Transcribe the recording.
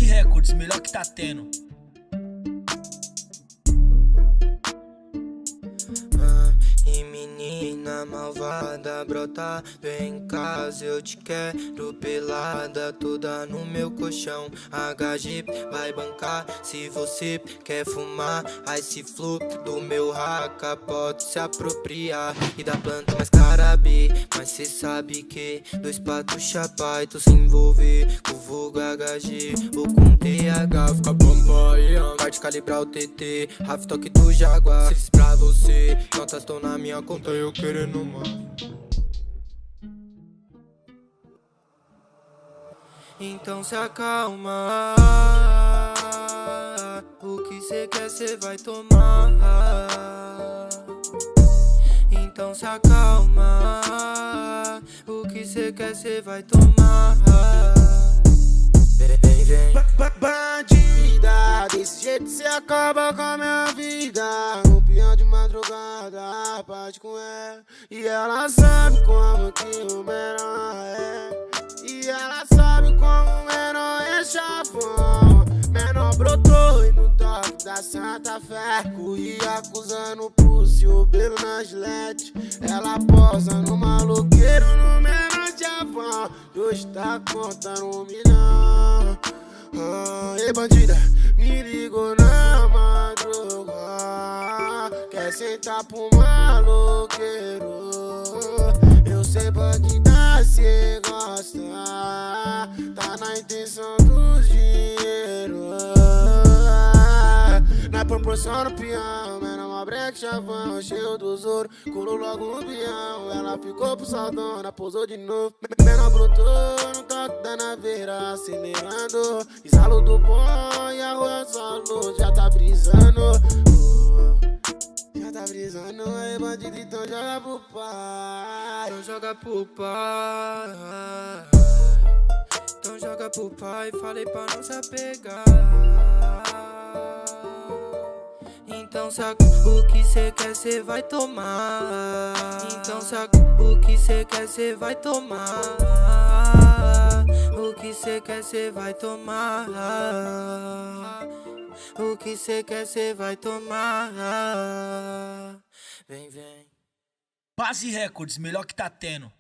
Records, melhor que tá tendo. E menina malvada, brota, vem em casa, eu te quero pelada, toda no meu colchão. HG vai bancar, se você quer fumar, Ice Flu do meu raca pode se apropriar. E da planta mais cara B, mas cê sabe que dois patos chapa e tu se envolver com o vulgo HG ou com TH, fica bambaia. Parte calibrar o TT, half toque do Jaguar. Se fiz pra você, notas tão na minha conta, eu querendo mais. Então se acalma, o que cê quer cê vai tomar. Então se acalma, o que cê quer cê vai tomar. Vem, vem. Bandida, desse jeito cê acaba com a minha vida. Um peão de madrugada, parte com ela. E ela sabe como que o menor é. E ela sabe como o menor é chavão. Menor brotou e no toque da Santa Fé. Corri acusando o pulso e o belo na gilete. Ela posa no maloqueiro, no menor chavão. E hoje tá contando 1 milhão. Ei bandida, me ligou na madrugada. Quer sentar pro maloqueiro. Eu sei bandida, cê gosta. Tá na intenção do dinheiro. Na proporção do peão, menor uma breque chavão, cheio dos ouro, colou logo no peão. Ela ficou pro saldona, pousou de novo. Menor brotou no toque da naveira, acelerando. Exalo do bom e a rua solo, já tá brisando. Já tá brisando, aí bandido, então joga pro pai. Então joga pro pai. Então joga pro pai, falei pra não se apegar. Então saca o que cê quer, cê vai tomar. Então saca o que cê quer, cê vai tomar. O que cê quer, cê vai tomar. O que cê quer, cê vai tomar. Vem, vem. Base Records, melhor que tá tendo.